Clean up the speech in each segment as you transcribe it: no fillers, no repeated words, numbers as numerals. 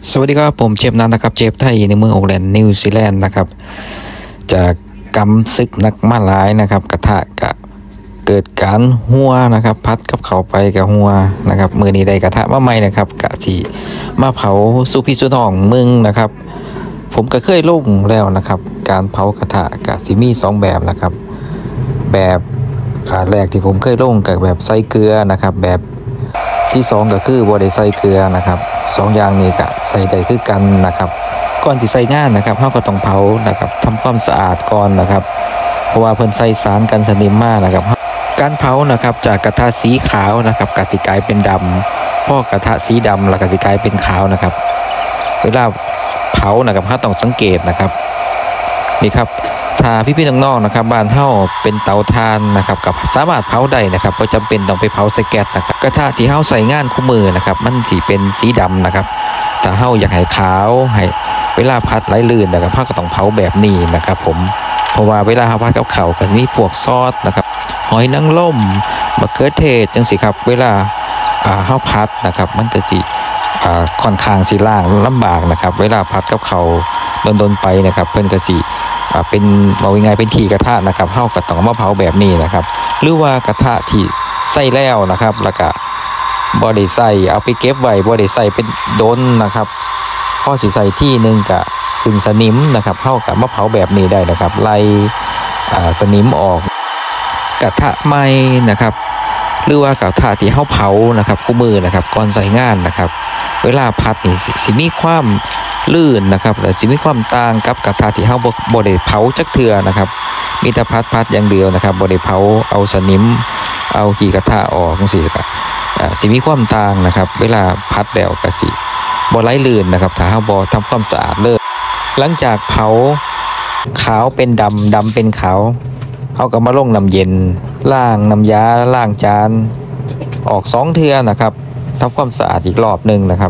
สวัสดีครับผมเชฟนันนะครับเชฟไทยในเมืองโอแลนด์นิวซีแลนด์นะครับจากกำซึกนักมาหลายนะครับกระทะกะเกิดการหัวนะครับพัดกับเขาไปกับหัวนะครับมือนี้ได้กระทะมาใหม่นะครับกะที่มาเผาสุพิสุนองมึงนะครับผมก็เคยลงแล้วนะครับการเผากระทะกะที่มี2แบบนะครับแบบแรกที่ผมเคยลงกับแบบใส่เกลือนะครับแบบที่2ก็คือบ่ได้ใส่เกลือนะครับ2อย่างนี้ก็ใส่ได้คือกันนะครับก่อนที่ใส่งานนะครับเราก็ต้องเผานะครับทำความสะอาดก่อนนะครับเพราะว่าเพิ่นใส่สารกันสนิมมานะครับการเผานะครับจากกระทะสีขาวนะครับกสิกลายเป็นดำพอกระทะสีดำแล้วกสิกลายเป็นขาวนะครับเวลาเผานะครับเราต้องสังเกตนะครับนี่ครับถ้าพี่ๆน้องๆนะครับบ้านเฮาเป็นเตาถ่านนะครับกับสามารถเผาได้นะครับบ่จำเป็นต้องไปเผาใส่แก๊สนะครับกระทะที่เฮาใส่งานคู่มือนะครับมันสิเป็นสีดำนะครับถ้าเฮาอยากให้ขาวให้เวลาพัดไหลลื่นนะครับเฮาก็ต้องเผาแบบนี้นะครับผมเพราะว่าเวลาเฮาพัดกับข้าวก็จะมีพวกซอสนะครับหอยนางรมมะเขือเทศจังซี่ครับเวลาเฮาพัดนะครับมันก็สิค่อนข้างสิล้างลำบากนะครับเวลาพัดกับข้าวโดนๆไปนะครับเพิ่นก็สิเป็นเอาง่ายๆเป็นที่กระทะนะครับเฮาก็ต้องมาเผาแบบนี้นะครับหรือว่ากระทะที่ใส่แล้วนะครับแล้วก็บ่ได้ใส่เอาไปเก็บไว้บ่ได้ใส่เป็นโดนนะครับพอสิใส่ที่นึงก็ขึ้นสนิมนะครับเฮาก็มาเผาแบบนี้ได้นะครับไล่สนิมออกกระทะใหม่นะครับหรือว่ากระทะที่เฮาเผานะครับคู่มือนะครับก่อนใส่งานนะครับเวลาพัดนี่สิมีความลื่นนะครับแต่จะมีความต่างกับกระทะที่เฮาบ่ได้เผาจักเทื่อนะครับมีแต่พัดอย่างเดียวนะครับบ่ได้เผาเอาสนิมเอาขี้กระทะออกจังซี่ก็สิมีความต่างนะครับเวลาพัดแล้วก็สิบ่ไหลลื่นนะครับถ้าเฮาบ่ทำความสะอาดเลยหลังจากเผาขาวเป็นดำเป็นขาวเฮาก็มาลงน้ำเย็นล้างน้ำยาล้างจานออก2เทื่อนะครับทำความสะอาดอีกรอบนึงนะครับ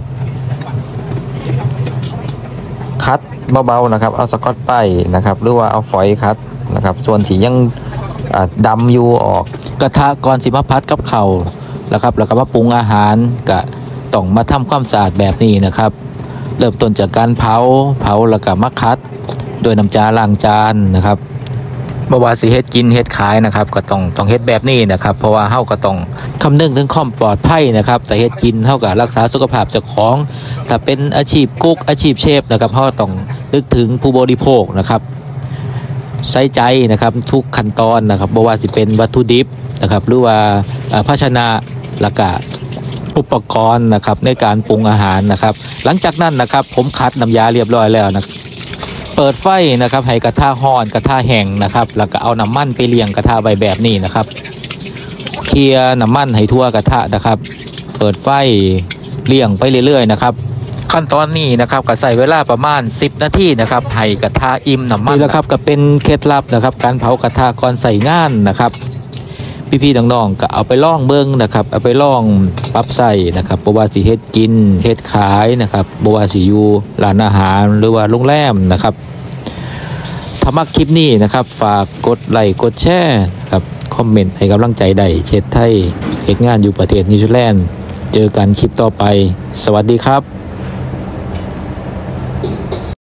คัดเบาๆนะครับเอาสกอตไปนะครับหรือว่าเอาฝอยคัดนะครับส่วนที่ยังดำอยู่ออกกระทะก่อนสิมาพัดกับข้าวนะครับแล้วก็มาปรุงอาหารก็ต้องมาทำความสะอาดแบบนี้นะครับเริ่มต้นจากการเผาแล้วก็มาคัดโดยน้ำจาล้างจานนะครับบ่ว่าสิเฮ็ดกินเฮ็ดขายนะครับก็ต้องเฮ็ดแบบนี้นะครับเพราะว่าเฮาก็ต้องคำนึงถึงความปลอดภัยนะครับแต่เฮ็ดกินเฮาก็รักษาสุขภาพเจ้าของถ้าเป็นอาชีพกุ๊กอาชีพเชฟนะครับเฮาต้องนึกถึงผู้บริโภคนะครับใส่ใจนะครับทุกขั้นตอนนะครับบ่ว่าสิเป็นวัตถุดิบนะครับหรือว่าภาชนะแล้วก็อุปกรณ์นะครับในการปรุงอาหารนะครับหลังจากนั้นนะครับผมคัดน้ำยาเรียบร้อยแล้วนะเปิดไฟนะครับให้กระทะร้อนกระทะแห้งนะครับแล้วก็เอาน้ำมันไปเลี้ยงกระทะไว้แบบนี้นะครับเคลียร์น้ำมันให้ทั่วกระทะนะครับเปิดไฟเลี้ยงไปเรื่อยๆนะครับขั้นตอนนี้นะครับก็ใส่เวลาประมาณ10นาทีนะครับให้กระทะอิ่มน้ำมันนะครับก็เป็นเคล็ดลับนะครับการเผากระทะก่อนใส่งานนะครับพี่ๆน้องๆก็เอาไปลองเบิ่งนะครับเอาไปลองปรับใส่นะครับบ่ว่าสิเฮ็ดกินเฮ็ดขายนะครับบ่ว่าสิอยู่ร้านอาหารหรือว่าโรงแรมนะครับถ้ามักคลิปนี้นะครับฝากกดไลค์กดแชร์ครับคอมเมนต์ให้กำลังใจได้เชฟไทยเฮ็ดงานอยู่ประเทศนิวซีแลนด์เจอกันคลิปต่อไปสวัสดีครับ